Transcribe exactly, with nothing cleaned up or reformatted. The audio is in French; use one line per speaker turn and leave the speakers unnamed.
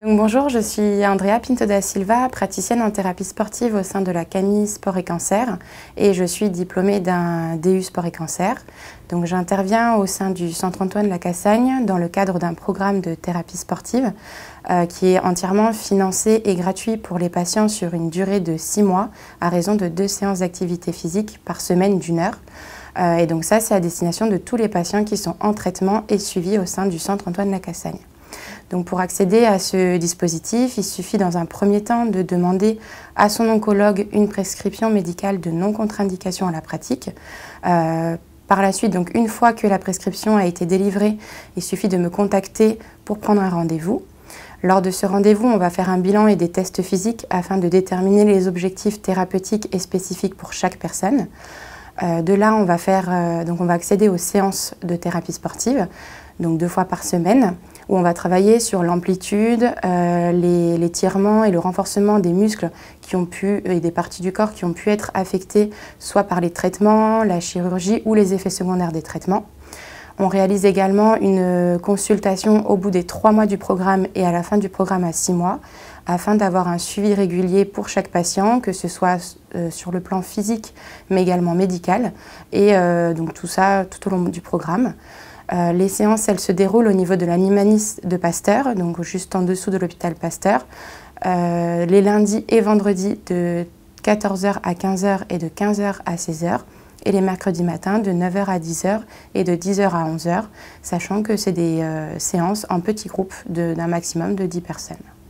Donc, bonjour, je suis Andrea Pinto da Silva, praticienne en thérapie sportive au sein de la Camille Sport et Cancer et je suis diplômée d'un D U Sport et Cancer. Donc j'interviens au sein du Centre Antoine Lacassagne dans le cadre d'un programme de thérapie sportive euh, qui est entièrement financé et gratuit pour les patients sur une durée de six mois à raison de deux séances d'activité physique par semaine d'une heure. Euh, et donc ça, c'est à destination de tous les patients qui sont en traitement et suivis au sein du Centre Antoine Lacassagne. Donc pour accéder à ce dispositif, il suffit dans un premier temps de demander à son oncologue une prescription médicale de non-contre-indication à la pratique. Euh, par la suite, donc une fois que la prescription a été délivrée, il suffit de me contacter pour prendre un rendez-vous. Lors de ce rendez-vous, on va faire un bilan et des tests physiques afin de déterminer les objectifs thérapeutiques et spécifiques pour chaque personne. Euh, de là, on va, faire, euh, donc on va accéder aux séances de thérapie sportive, donc deux fois par semaine, où on va travailler sur l'amplitude, euh, les, les tirements et le renforcement des muscles qui ont pu, et des parties du corps qui ont pu être affectées soit par les traitements, la chirurgie ou les effets secondaires des traitements. On réalise également une consultation au bout des trois mois du programme et à la fin du programme à six mois, afin d'avoir un suivi régulier pour chaque patient, que ce soit euh, sur le plan physique mais également médical, et euh, donc tout ça tout au long du programme. Euh, les séances, elles se déroulent au niveau de la Nimanis de Pasteur, donc juste en dessous de l'hôpital Pasteur, euh, les lundis et vendredis de quatorze heures à quinze heures et de quinze heures à seize heures, et les mercredis matins de neuf heures à dix heures et de dix heures à onze heures, sachant que c'est des euh, séances en petits groupes d'un maximum de dix personnes.